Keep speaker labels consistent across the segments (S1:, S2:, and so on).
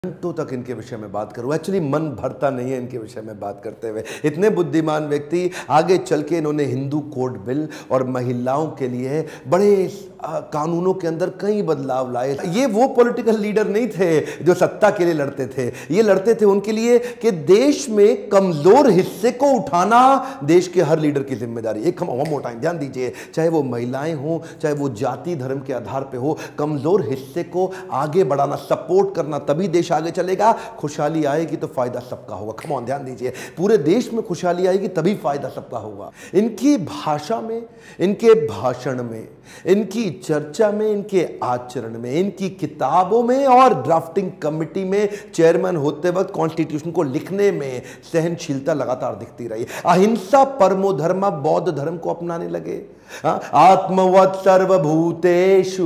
S1: घंटों तक इनके विषय में बात करूं, एक्चुअली मन भरता नहीं है इनके विषय में बात करते हुए। इतने बुद्धिमान व्यक्ति, आगे चल के इन्होंने हिंदू कोड बिल और महिलाओं के लिए बड़े कानूनों के अंदर कई बदलाव लाए। ये वो पॉलिटिकल लीडर नहीं थे जो सत्ता के लिए लड़ते थे, ये लड़ते थे उनके लिए कि देश में कमजोर हिस्से को उठाना देश के हर लीडर की जिम्मेदारी। एक हम मोटा ध्यान दीजिए, चाहे वो महिलाएं हो, चाहे वो जाति धर्म के आधार पे हो, कमजोर हिस्से को आगे बढ़ाना, सपोर्ट करना, तभी देश आगे चलेगा। खुशहाली आएगी तो फायदा सबका होगा। कम ऑन, ध्यान दीजिए, पूरे देश में खुशहाली आएगी तभी फायदा सबका होगा। इनकी भाषा में, इनके भाषण में, इनकी चर्चा में, इनके आचरण में, इनकी किताबों में और ड्राफ्टिंग कमेटी में चेयरमैन होते वक्त कॉन्स्टिट्यूशन को लिखने में सहनशीलता लगातार दिखती रही। अहिंसा परमो धर्म, बौद्ध धर्म को अपनाने लगे। आत्मवत् सर्वभूतेषु,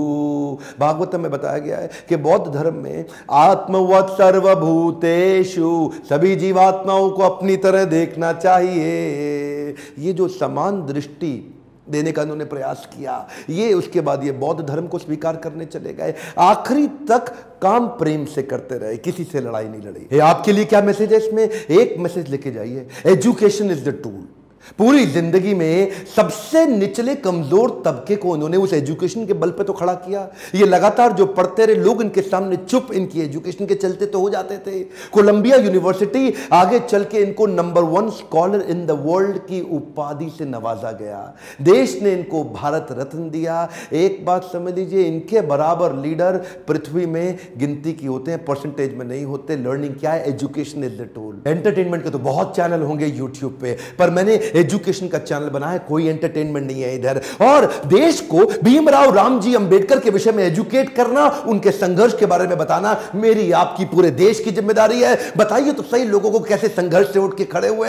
S1: भागवत में बताया गया है कि बौद्ध धर्म में आत्मवत् सर्वभूतेषु, सभी जीवात्माओं को अपनी तरह देखना चाहिए। ये जो समान दृष्टि देने का उन्होंने प्रयास किया, ये उसके बाद ये बौद्ध धर्म को स्वीकार करने चले गए। आखिरी तक काम प्रेम से करते रहे, किसी से लड़ाई नहीं लड़ी। आपके लिए क्या मैसेज है इसमें? एक मैसेज लेके जाइए, एजुकेशन इज द टूल। पूरी जिंदगी में सबसे निचले कमजोर तबके को उन्होंने उस एजुकेशन के बल पे तो खड़ा किया। ये लगातार जो पढ़ते रहे, लोग इनके सामने चुप, इनकी एजुकेशन के चलते तो हो जाते थे। कोलंबिया यूनिवर्सिटी आगे चल के इनको number 1 scholar in the world की उपाधि से नवाजा गया। देश ने इनको भारत रत्न दिया। एक बात समझ लीजिए, इनके बराबर लीडर पृथ्वी में गिनती की होते हैं, परसेंटेज में नहीं होते। लर्निंग क्या है? Education is the tool. Entertainment के तो बहुत चैनल होंगे यूट्यूब पे, पर मैंने एजुकेशन का चैनल बना है, कोई एंटरटेनमेंट नहीं है इधर। और देश को भीमराव रामजी अंबेडकर के विषय में एजुकेट करना, उनके संघर्ष के बारे में बताना मेरी आपकी पूरे देश की जिम्मेदारी है। बताइए तो सही, लोगों को कैसे संघर्ष से उठ के खड़े हुए।